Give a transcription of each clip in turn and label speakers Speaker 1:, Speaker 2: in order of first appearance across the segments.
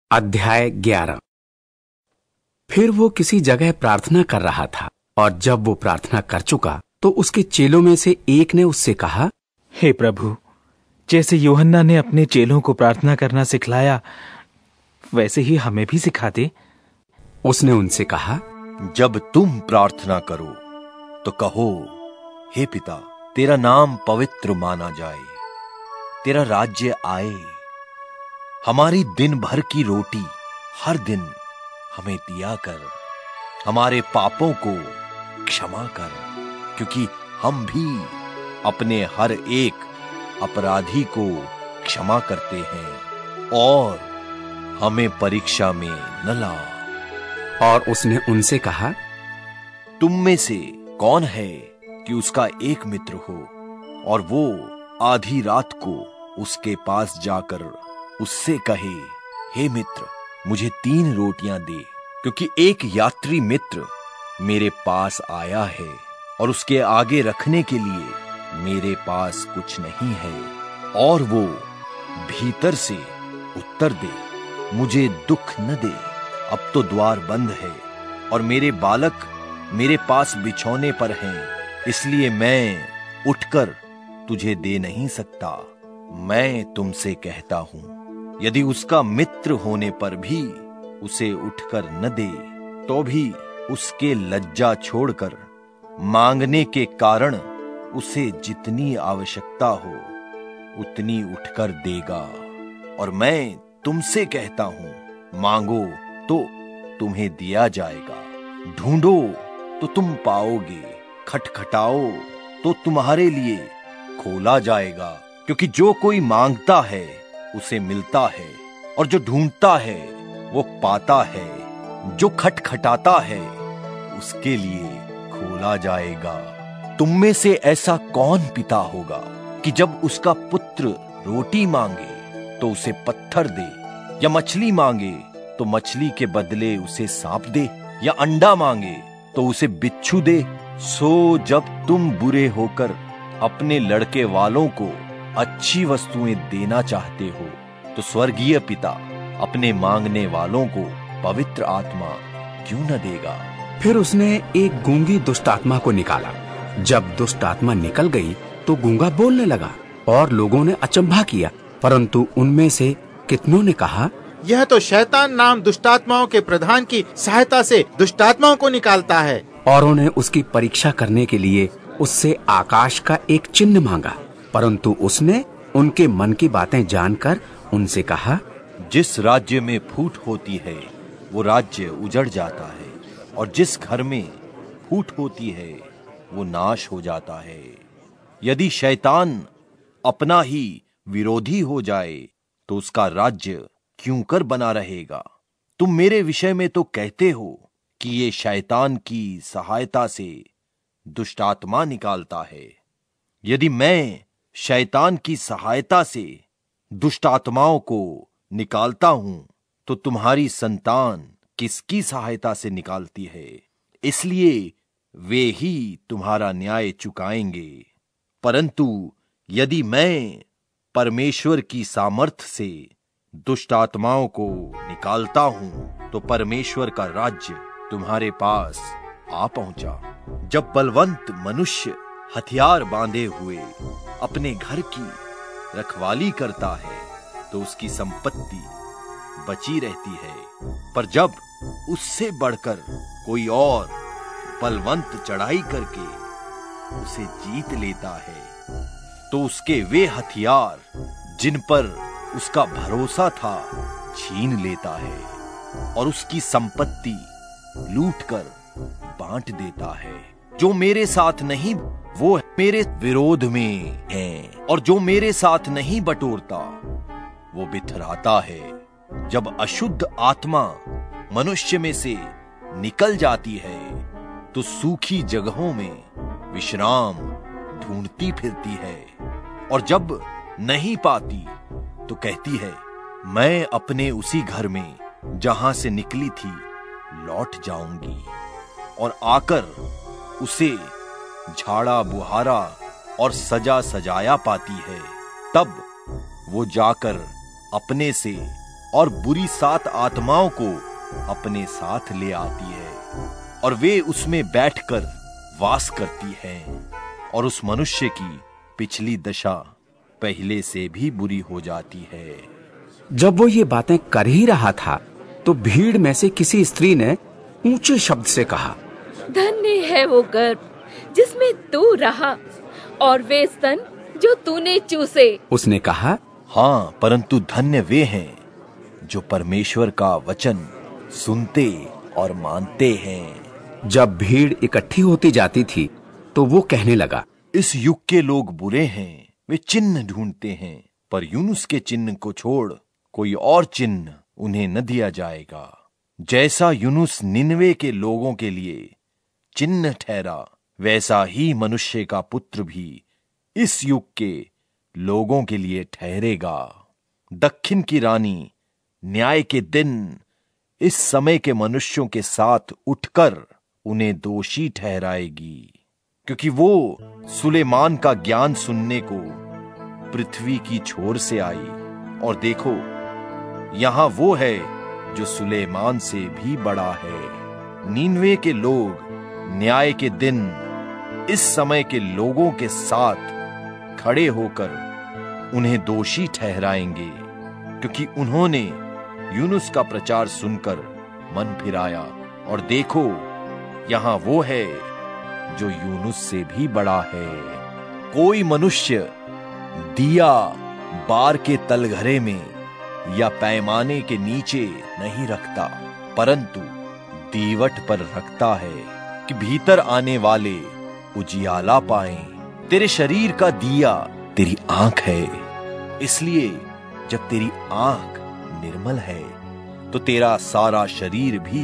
Speaker 1: अध्याय 11। फिर वो किसी जगह प्रार्थना कर रहा था, और जब वो प्रार्थना कर चुका तो उसके चेलों में से एक ने उससे कहा,
Speaker 2: हे प्रभु, जैसे यूहन्ना ने अपने चेलों को प्रार्थना करना सिखलाया, वैसे ही हमें भी सिखा दे।
Speaker 1: उसने उनसे कहा,
Speaker 3: जब तुम प्रार्थना करो तो कहो, हे पिता, तेरा नाम पवित्र माना जाए, तेरा राज्य आए, हमारी दिन भर की रोटी हर दिन हमें दिया कर, हमारे पापों को क्षमा कर, क्योंकि हम भी अपने हर एक अपराधी को क्षमा करते हैं, और हमें परीक्षा में न ला।
Speaker 1: और उसने उनसे कहा,
Speaker 3: तुम में से कौन है कि उसका एक मित्र हो और वो आधी रात को उसके पास जाकर उससे कहे, हे मित्र, मुझे 3 रोटियां दे, क्योंकि एक यात्री मित्र मेरे पास आया है और उसके आगे रखने के लिए मेरे पास कुछ नहीं है, और वो भीतर से उत्तर दे, मुझे दुख न दे, अब तो द्वार बंद है और मेरे बालक मेरे पास बिछौने पर हैं, इसलिए मैं उठकर तुझे दे नहीं सकता। मैं तुमसे कहता हूं, यदि उसका मित्र होने पर भी उसे उठकर न दे, तो भी उसके लज्जा छोड़कर मांगने के कारण उसे जितनी आवश्यकता हो उतनी उठकर देगा। और मैं तुमसे कहता हूं, मांगो तो तुम्हें दिया जाएगा, ढूंढो तो तुम पाओगे, खटखटाओ तो तुम्हारे लिए खोला जाएगा, क्योंकि जो कोई मांगता है उसे मिलता है, और जो ढूंढता है वो पाता है, जो खटखटाता है उसके लिए खोला जाएगा। तुम में से ऐसा कौन पिता होगा कि जब उसका पुत्र रोटी मांगे तो उसे पत्थर दे, या मछली मांगे तो मछली के बदले उसे सांप दे, या अंडा मांगे तो उसे बिच्छू दे? सो जब तुम बुरे होकर अपने लड़के वालों को अच्छी वस्तुएं देना चाहते हो, तो स्वर्गीय पिता अपने मांगने वालों को पवित्र आत्मा क्यों न देगा।
Speaker 1: फिर उसने एक गूंगी दुष्ट आत्मा को निकाला। जब दुष्ट आत्मा निकल गई तो गूंगा बोलने लगा, और लोगों ने अचंभा किया, परंतु उनमें से कितनों ने कहा,
Speaker 4: यह तो शैतान नाम दुष्टात्माओं के प्रधान की सहायता से दुष्टात्माओं को निकालता है।
Speaker 1: और उन्हें उसकी परीक्षा करने के लिए उससे आकाश का एक चिन्ह मांगा। परंतु उसने उनके मन की बातें जानकर उनसे कहा,
Speaker 3: जिस राज्य में फूट होती है वो राज्य उजड़ जाता है, और जिस घर में फूट होती है वो नाश हो जाता है। यदि शैतान अपना ही विरोधी हो जाए तो उसका राज्य क्यों कर बना रहेगा। तुम मेरे विषय में तो कहते हो कि ये शैतान की सहायता से दुष्टात्मा निकालता है। यदि मैं शैतान की सहायता से दुष्टात्माओं को निकालता हूं, तो तुम्हारी संतान किसकी सहायता से निकालती है? इसलिए वे ही तुम्हारा न्याय चुकाएंगे। परंतु यदि मैं परमेश्वर की सामर्थ से दुष्टात्माओं को निकालता हूं, तो परमेश्वर का राज्य तुम्हारे पास आ पहुंचा। जब बलवंत मनुष्य हथियार बांधे हुए अपने घर की रखवाली करता है तो उसकी संपत्ति बची रहती है, पर जब उससे बढ़कर कोई और बलवंत चढ़ाई करके उसे जीत लेता है, तो उसके वे हथियार जिन पर उसका भरोसा था छीन लेता है, और उसकी संपत्ति लूटकर बांट देता है। जो मेरे साथ नहीं वो मेरे विरोध में है, और जो मेरे साथ नहीं बटोरता वो बिथराता है। जब अशुद्ध आत्मा मनुष्य में से निकल जाती है तो सूखी जगहों में विश्राम ढूंढती फिरती है, और जब नहीं पाती तो कहती है, मैं अपने उसी घर में जहां से निकली थी लौट जाऊंगी। और आकर उसे झाड़ा बुहारा और सजा सजाया पाती है। तब वो जाकर अपने से और बुरी 7 आत्माओं को अपने साथ ले आती है और वे उसमें बैठकर वास करती हैं और उस मनुष्य की पिछली दशा पहले से भी बुरी हो जाती है।
Speaker 1: जब वो ये बातें कर ही रहा था तो भीड़ में से किसी स्त्री ने ऊंचे शब्द से कहा,
Speaker 5: धन्य है वो गर्भ जिसमें तू रहा और वे स्तन जो तूने चूसे।
Speaker 1: उसने कहा,
Speaker 3: हाँ, परंतु धन्य वे हैं जो परमेश्वर का वचन सुनते और मानते हैं।
Speaker 1: जब भीड़ इकट्ठी होती जाती थी तो वो कहने लगा,
Speaker 3: इस युग के लोग बुरे हैं, वे चिन्ह ढूंढते हैं, पर यूनुस के चिन्ह को छोड़ कोई और चिन्ह उन्हें न दिया जाएगा। जैसा यूनुस निनवे के लोगों के लिए चिन्ह ठहरा, वैसा ही मनुष्य का पुत्र भी इस युग के लोगों के लिए ठहरेगा। दक्षिण की रानी न्याय के दिन इस समय के मनुष्यों के साथ उठकर उन्हें दोषी ठहराएगी, क्योंकि वो सुलेमान का ज्ञान सुनने को पृथ्वी की छोर से आई, और देखो यहां वो है जो सुलेमान से भी बड़ा है। नीनवे के लोग न्याय के दिन इस समय के लोगों के साथ खड़े होकर उन्हें दोषी ठहराएंगे, क्योंकि उन्होंने यूनुस का प्रचार सुनकर मन फिराया, और देखो यहां वो है जो यूनुस से भी बड़ा है। कोई मनुष्य दिया बार के तलघरे में या पैमाने के नीचे नहीं रखता, परंतु दीवट पर रखता है कि भीतर आने वाले उजियाला पाएं। तेरे शरीर का दिया तेरी आंख है, इसलिए जब तेरी आंख निर्मल है तो तेरा सारा शरीर भी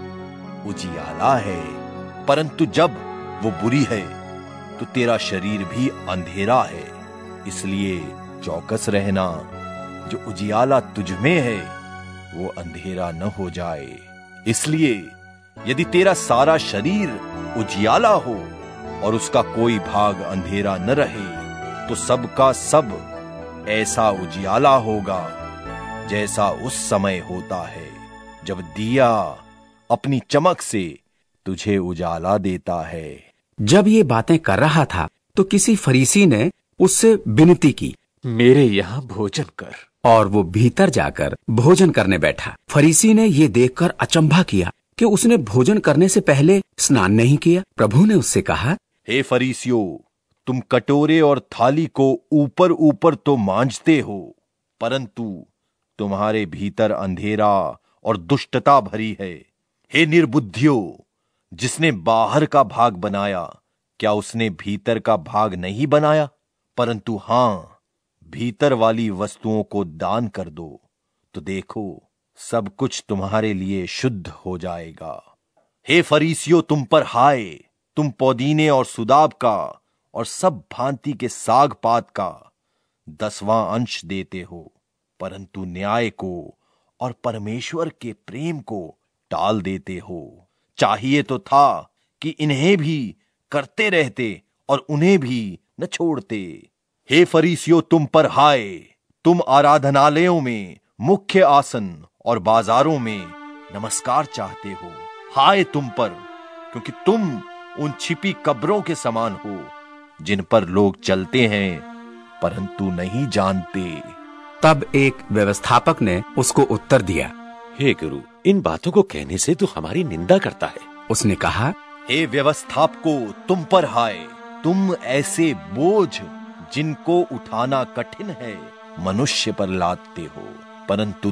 Speaker 3: उजियाला है, परंतु जब वो बुरी है तो तेरा शरीर भी अंधेरा है। इसलिए चौकस रहना, जो उजियाला तुझ में है वो अंधेरा न हो जाए। इसलिए यदि तेरा सारा शरीर उजियाला हो और उसका कोई भाग अंधेरा न रहे, तो सबका सब ऐसा उजियाला होगा जैसा उस समय होता है जब दिया अपनी चमक से तुझे उजाला देता है।
Speaker 1: जब ये बातें कर रहा था तो किसी फरीसी ने उससे विनती की,
Speaker 2: मेरे यहाँ भोजन कर।
Speaker 1: और वो भीतर जाकर भोजन करने बैठा। फरीसी ने ये देखकर अचंभा किया कि उसने भोजन करने से पहले स्नान नहीं किया। प्रभु ने उससे कहा,
Speaker 3: हे फरीसियों, तुम कटोरे और थाली को ऊपर ऊपर तो मांजते हो, परंतु तुम्हारे भीतर अंधेरा और दुष्टता भरी है। हे निर्बुद्धियों, जिसने बाहर का भाग बनाया, क्या उसने भीतर का भाग नहीं बनाया? परंतु हां, भीतर वाली वस्तुओं को दान कर दो, तो देखो सब कुछ तुम्हारे लिए शुद्ध हो जाएगा। हे फरीसियों, तुम पर हाय, तुम पुदीने और सुदाब का और सब भांति के साग पात का 10वां अंश देते हो, परंतु न्याय को और परमेश्वर के प्रेम को टाल देते हो। चाहिए तो था कि इन्हें भी करते रहते और उन्हें भी न छोड़ते। हे फरीसियों, तुम पर हाय, तुम आराधनालयों में, मुख्य आसन और बाजारों में नमस्कार चाहते हो। हाय तुम पर, क्योंकि तुम उन छिपी कब्रों के समान हो जिन पर लोग चलते हैं परंतु नहीं जानते।
Speaker 1: तब एक व्यवस्थापक ने उसको उत्तर दिया,
Speaker 6: हे गुरु, इन बातों को कहने से तू हमारी निंदा करता है।
Speaker 1: उसने कहा,
Speaker 3: हे व्यवस्थापको, तुम पर हाय, तुम ऐसे बोझ जिनको उठाना कठिन है मनुष्य पर लादते हो, परंतु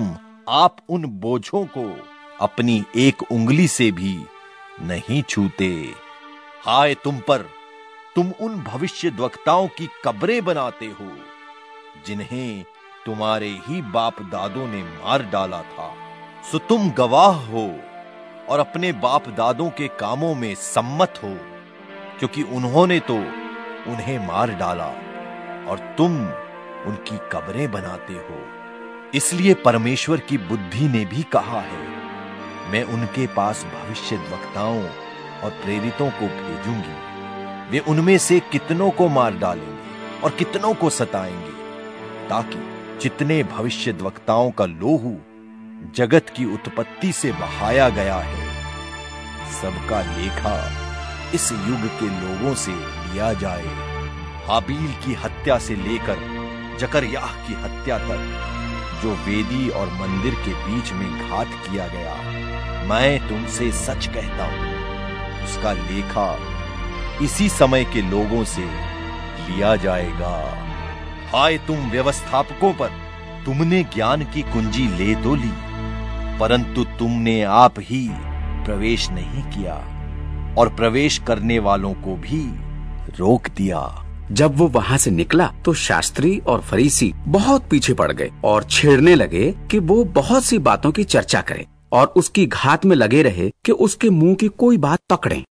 Speaker 3: आप उन बोझों को अपनी एक उंगली से भी नहीं छूते। हाय तुम पर, तुम उन भविष्यद्वक्ताओं की कब्रें बनाते हो जिन्हें तुम्हारे ही बाप दादों ने मार डाला था। सो तुम गवाह हो और अपने बाप दादों के कामों में सम्मत हो, क्योंकि उन्होंने तो उन्हें मार डाला और तुम उनकी कब्रें बनाते हो। इसलिए परमेश्वर की बुद्धि ने भी कहा है, मैं उनके पास भविष्यद्वक्ताओं और प्रेरितों को भेजूंगी, वे उनमें से कितनों को मार डालेंगे और कितनों को सताएंगे, ताकि जितने भविष्यद्वक्ताओं का लोहू जगत की उत्पत्ति से बहाया गया है, सबका लेखा इस युग के लोगों से लिया जाए। हाबील की हत्या से लेकर जकरयाह की हत्या तक जो वेदी और मंदिर के बीच में घात किया गया, मैं तुमसे सच कहता हूं, उसका लेखा इसी समय के लोगों से लिया जाएगा। हाय तुम व्यवस्थापकों पर, तुमने ज्ञान की कुंजी ले तो ली, परंतु तुमने आप ही प्रवेश नहीं किया और प्रवेश करने वालों को भी रोक दिया।
Speaker 1: जब वो वहाँ से निकला तो शास्त्री और फरीसी बहुत पीछे पड़ गए और छेड़ने लगे कि वो बहुत सी बातों की चर्चा करे और उसकी घात में लगे रहे कि उसके मुंह की कोई बात पकड़ें।